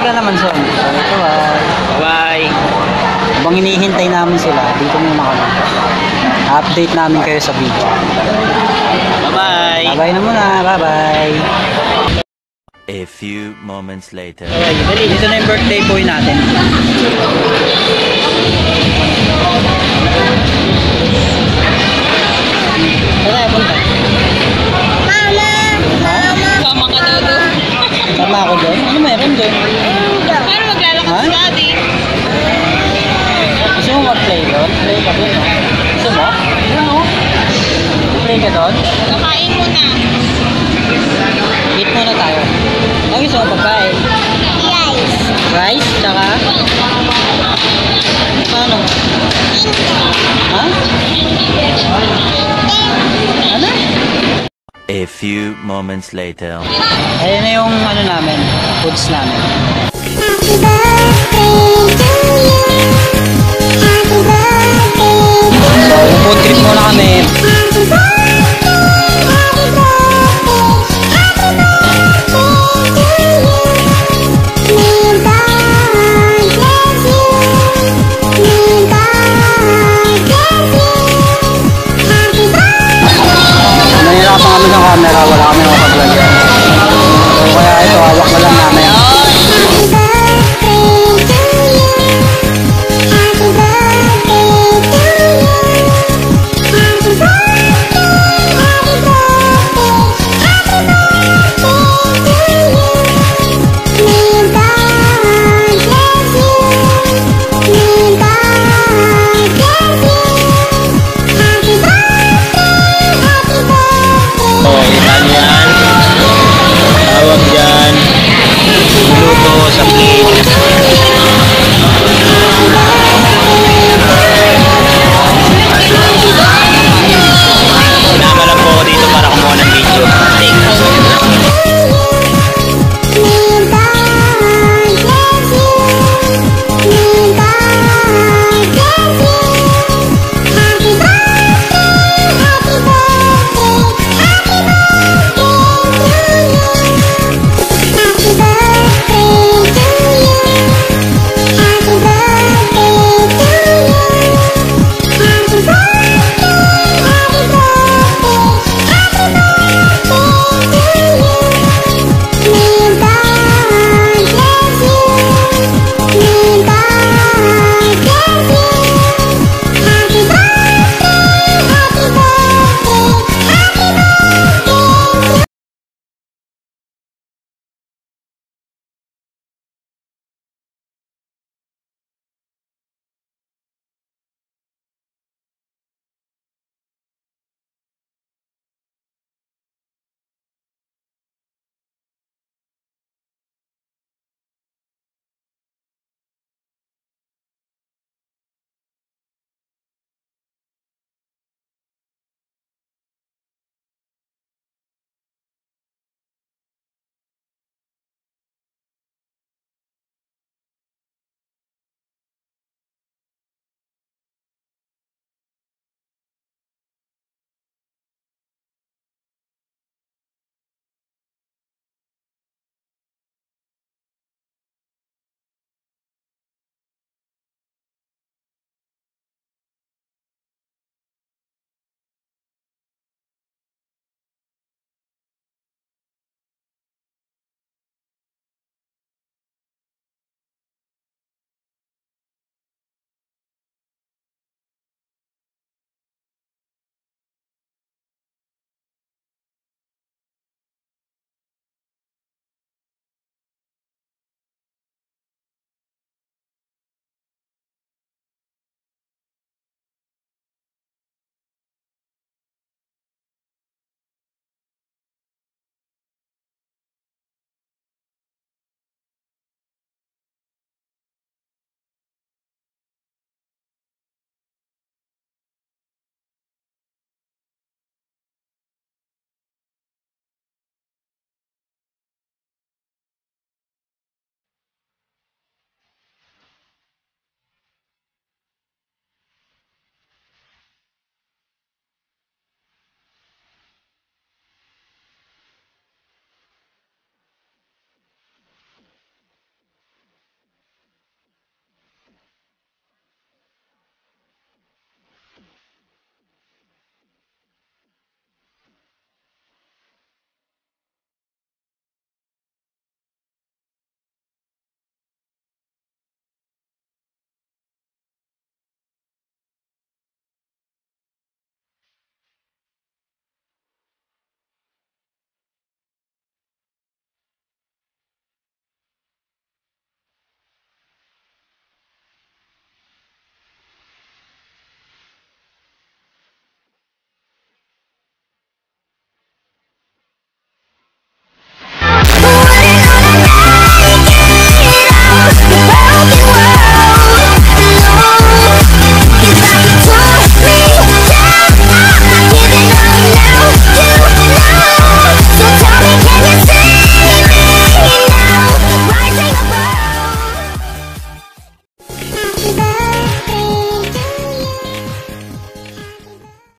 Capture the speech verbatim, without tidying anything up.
Sobra naman son. Bye. Bye. Habang hinihintay namin sila, dito muna kami. Update namin kayo sa video. Bye-bye. Bye-bye na muna. Bye-bye. A few moments later. Okay, dali. Dito na yung birthday boy natin. Saan tayo punta? Mama! Mama! Sama ka daw doon. Sama ako doon? Ano meron doon? Paano maglalakad si Daddy? Gusto mo mag-play doon? Play ka doon, no? Gusto mo? Ano? Play ka doon? Kakain mo na. Eat muna tayo. Ano gusto mo pagkain? Rice! Rice? Tsaka? Paano? Ha? Ano? A few moments later. Ayan na yung ano namin, foods namin. Happy birthday to you! Happy birthday! So, food trip muna kami